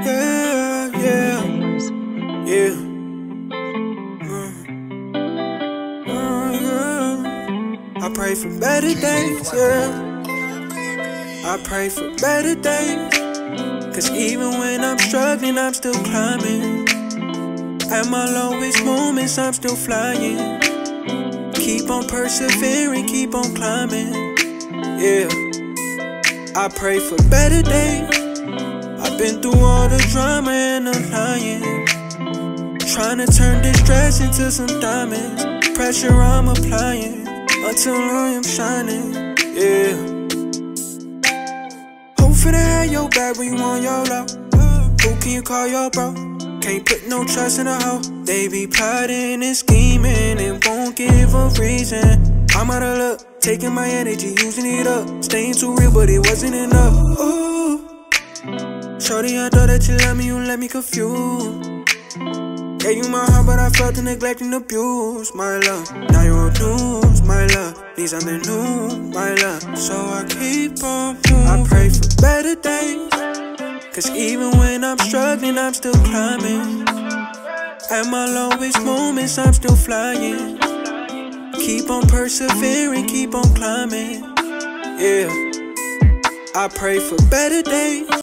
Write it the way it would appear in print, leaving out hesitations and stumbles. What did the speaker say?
Yeah, yeah, yeah. I pray for better days, yeah. I pray for better days. Cause even when I'm struggling, I'm still climbing. At my lowest moments, I'm still flying. Keep on persevering, keep on climbing. Yeah, I pray for better days. I've been through all the drama and the lying, trying to turn this stress into some diamonds. Pressure I'm applying until I am shining. Yeah, hope for the have your back when you on your low. Who can you call your bro? Can't put no trust in a hoe. They be plotting and scheming and won't give a reason. I'm out of luck, taking my energy, using it up. Staying too real, but it wasn't enough. Ooh, shorty, I thought that you love me, you let me confused. Gave you my heart, but I felt the neglect and abuse. My love, now you're on news. My love, need something new. My love, so I keep on moving. I pray for better days. Cause even when I'm struggling, I'm still climbing. At my lowest moments, I'm still flying. Keep on persevering, keep on climbing. Yeah, I pray for better days.